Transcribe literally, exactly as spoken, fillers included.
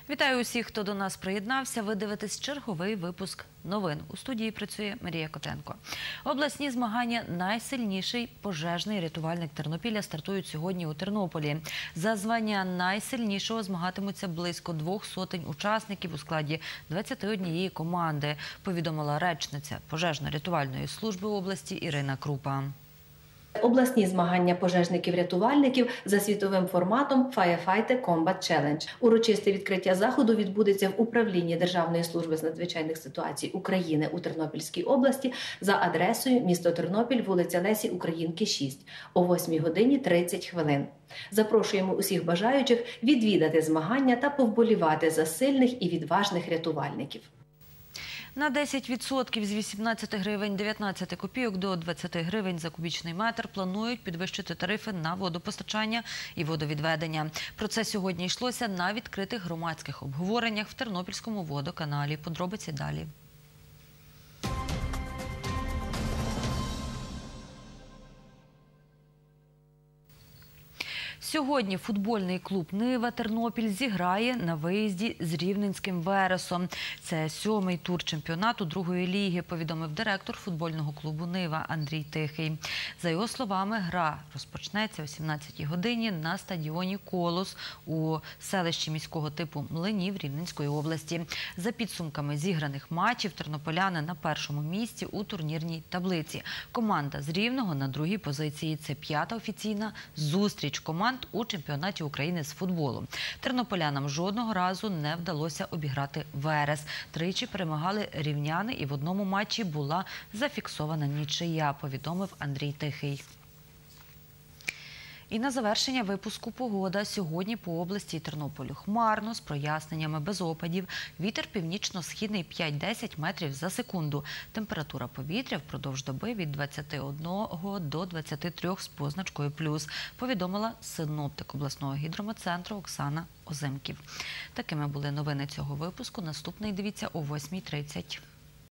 Вітаю усіх, хто до нас приєднався. Ви дивитесь черговий випуск новин. У студії працює Марія Котенко. Обласні змагання «Найсильніший пожежний рятувальник Тернопіля» стартують сьогодні у Тернополі. За звання найсильнішого змагатимуться близько двох сотень учасників у складі двадцяти однієї команди, повідомила речниця пожежно-рятувальної служби області Ірина Крупа. Обласні змагання пожежників-рятувальників за світовим форматом Firefighter Combat Challenge. Урочисте відкриття заходу відбудеться в управлінні Державної служби з надзвичайних ситуацій України у Тернопільській області за адресою місто Тернопіль, вулиця Лесі Українки, шість, о восьмій годині тридцять хвилин. Запрошуємо усіх бажаючих відвідати змагання та повболівати за сильних і відважних рятувальників. На десять відсотків з вісімнадцяти гривень дев'ятнадцяти копійок до двадцяти гривень за кубічний метр планують підвищити тарифи на водопостачання і водовідведення. Про це сьогодні йшлося на відкритих громадських обговореннях в Тернопільському водоканалі. Подробиці далі. Сьогодні футбольний клуб «Нива» Тернопіль зіграє на виїзді з рівненським «Вересом». Це сьомий тур чемпіонату другої ліги, повідомив директор футбольного клубу «Нива» Андрій Тихий. За його словами, гра розпочнеться о сімнадцятій годині на стадіоні «Колос» у селищі міського типу Млинів Рівненської області. За підсумками зіграних матчів тернополяни на першому місці у турнірній таблиці. Команда з Рівного на другій позиції. Це п'ята офіційна зустріч команд у чемпіонаті України з футболу. Тернополянам жодного разу не вдалося обіграти «Верес». Тричі перемагали рівняни і в одному матчі була зафіксована нічия, повідомив Андрій Тихий. І на завершення випуску погода. Сьогодні по області і Тернополю хмарно, з проясненнями, без опадів. Вітер північно-східний п'ять-десять метрів за секунду. Температура повітря впродовж доби від двадцяти одного до двадцяти трьох з позначкою плюс, повідомила синоптик обласного гідрометцентру Оксана Оземків. Такими були новини цього випуску. Наступний дивіться о восьмій тридцять.